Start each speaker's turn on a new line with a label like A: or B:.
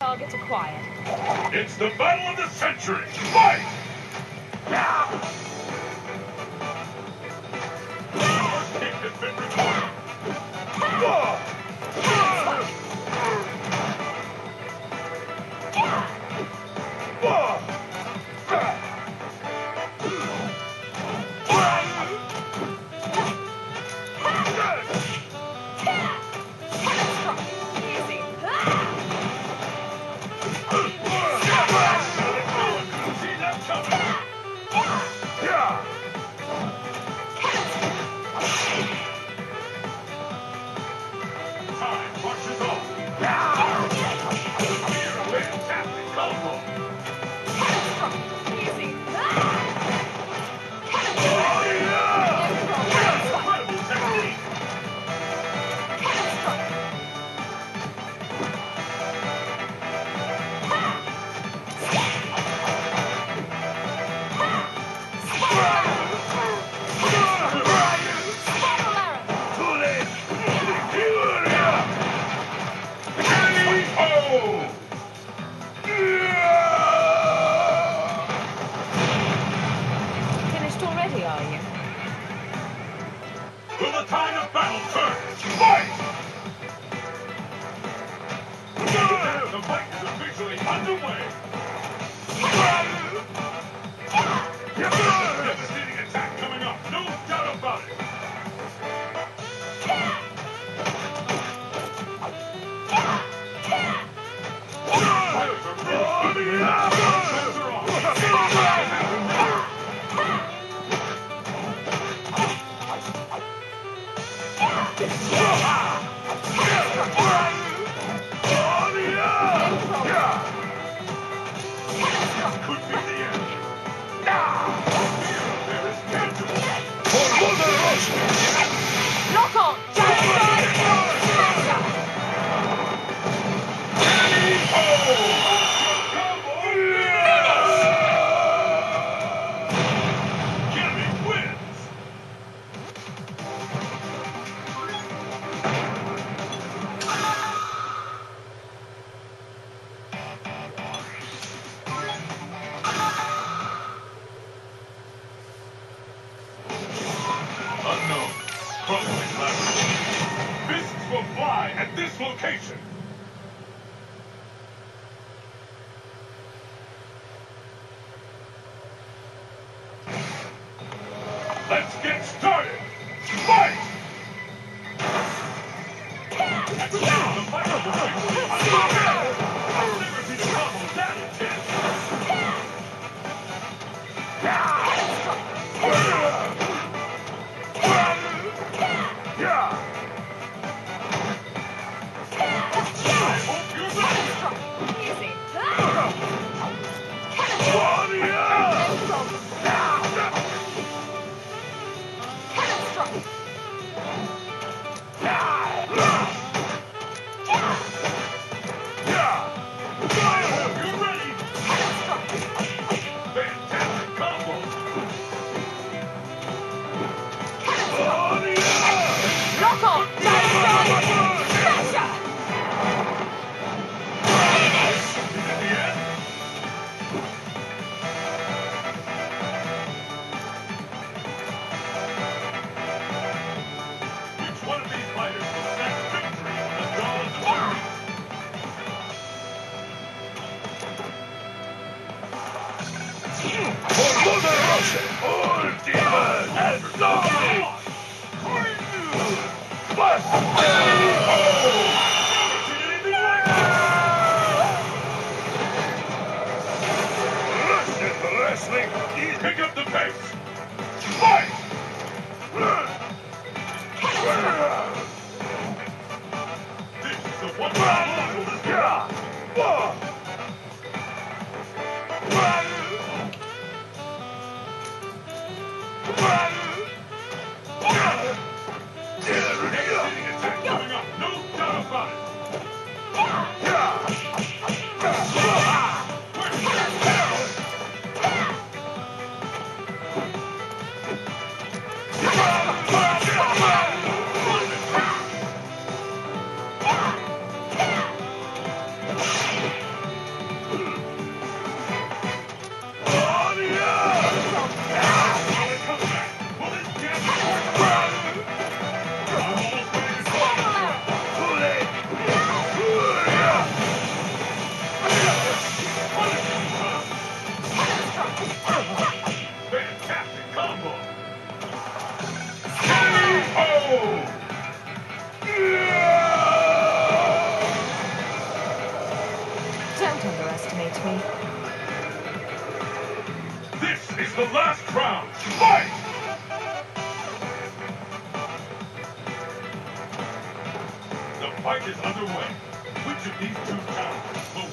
A: Target acquired.
B: It's the battle of the century! Fight! First kick has been recorded.
A: Finished already, are you?
B: Will the tide of battle turn? Fight! The fight is officially underway. Devastating attack coming up, no doubt about it. Fighters are ready. Shots are off. Could be the end. There is tangible.
A: Lock on!
B: Jimmy wins. Unknown. Crumbling labyrinth. Fists will fly at this location. Let's get started. Fight! The fight will officially underway. I've never seen a combo that intense. I hope you're ready. Fantastic combo.
A: Lock on! Smasher!
B: Is it the end? Which one of these fighters will snatch victory from the jaws of defeat? Pick up the pace. Fight! This is the one battle this Devastating attack coming up, no doubt about it.
A: Don't underestimate me.
B: This is the last round. Fight! The fight is underway. Which of these two towers will